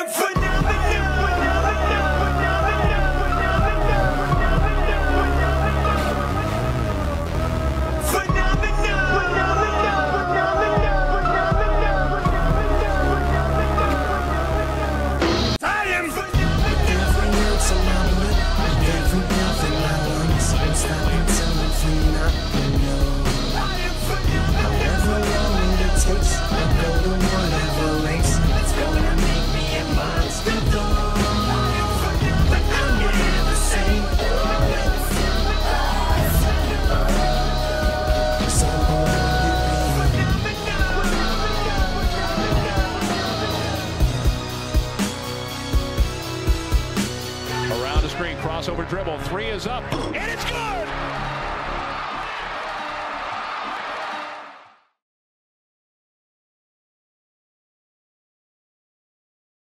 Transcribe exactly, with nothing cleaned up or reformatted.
Around the screen, crossover dribble, three is up, and it's good!